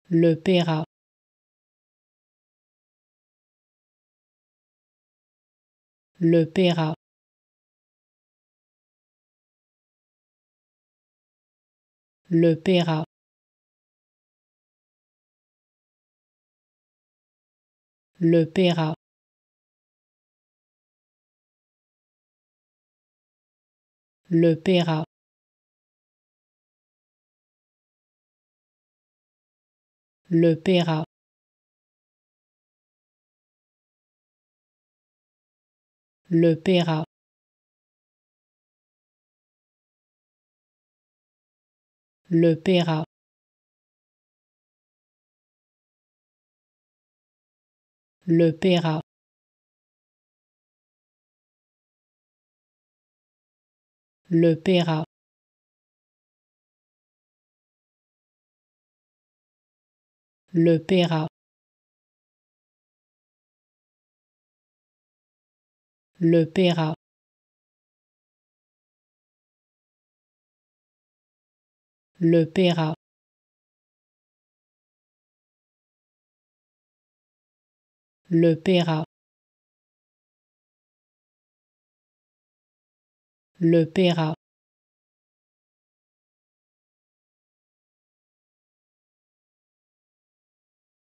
le Peyrat, le Peyrat, le Peyrat, le Peyrat, le Peyrat, le Peyrat, le Peyrat, le Peyrat, le Peyrat, le Peyrat, le Peyrat, le Peyrat, le Peyrat, le Peyrat, le Peyrat,